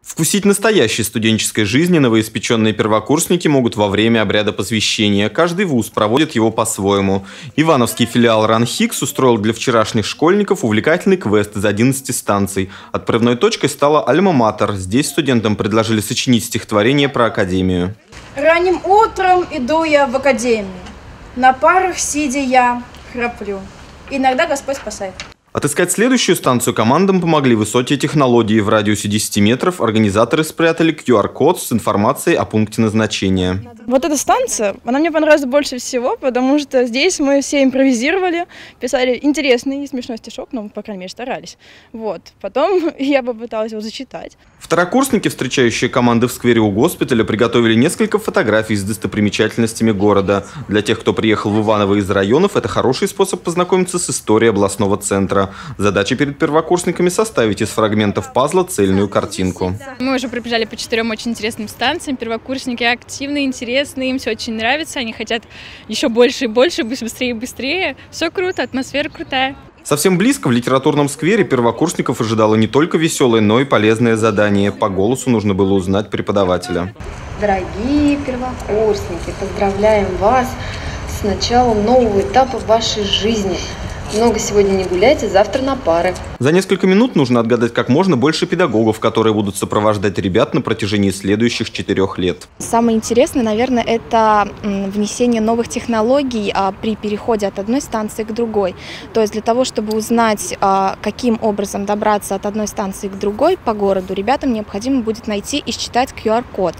Вкусить настоящей студенческой жизни новоиспеченные первокурсники могут во время обряда посвящения. Каждый вуз проводит его по-своему. Ивановский филиал РАНХИКС устроил для вчерашних школьников увлекательный квест из 11 станций. Отправной точкой стала Альма-Матер. Здесь студентам предложили сочинить стихотворение про академию. Ранним утром иду я в академию. На парах сидя я храплю. Иногда Господь спасает. Отыскать следующую станцию командам помогли высокие технологии. В радиусе 10 метров организаторы спрятали QR-код с информацией о пункте назначения. Вот эта станция, она мне понравилась больше всего, потому что здесь мы все импровизировали, писали интересный и смешной стишок, ну, по крайней мере, старались. Вот. Потом я попыталась его зачитать. Второкурсники, встречающие команды в сквере у госпиталя, приготовили несколько фотографий с достопримечательностями города. Для тех, кто приехал в Иваново из районов, это хороший способ познакомиться с историей областного центра. Задача перед первокурсниками — составить из фрагментов пазла цельную картинку. Мы уже пробежали по 4 очень интересным станциям. Первокурсники активные, интересные, им все очень нравится. Они хотят еще больше и больше, быстрее и быстрее. Все круто, атмосфера крутая. Совсем близко в литературном сквере первокурсников ожидало не только веселое, но и полезное задание. По голосу нужно было узнать преподавателя. Дорогие первокурсники, поздравляем вас с началом нового этапа вашей жизни. Много сегодня не гуляйте, завтра на пары. За несколько минут нужно отгадать как можно больше педагогов, которые будут сопровождать ребят на протяжении следующих 4 лет. Самое интересное, наверное, это внесение новых технологий при переходе от одной станции к другой. То есть для того, чтобы узнать, каким образом добраться от одной станции к другой по городу, ребятам необходимо будет найти и считать QR-код.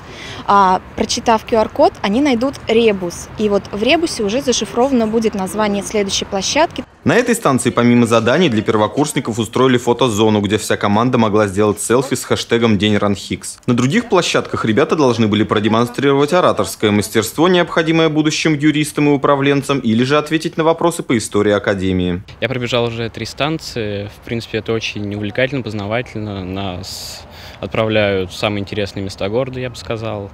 Прочитав QR-код, они найдут ребус. И вот в ребусе уже зашифровано будет название следующей площадки. На этой станции помимо заданий для первокурсников устроили фотозону, где вся команда могла сделать селфи с хэштегом День РАНХИКС. На других площадках ребята должны были продемонстрировать ораторское мастерство, необходимое будущим юристам и управленцам, или же ответить на вопросы по истории академии. Я пробежал уже 3 станции. В принципе, это очень увлекательно, познавательно. Нас отправляют в самые интересные места города, я бы сказал.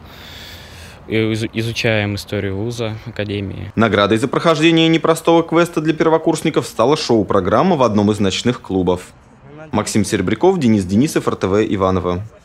Изучаем историю вуза, академии. Наградой за прохождение непростого квеста для первокурсников стала шоу-программа в одном из ночных клубов. Максим Серебряков, Денис Денисов, РТВ Иваново.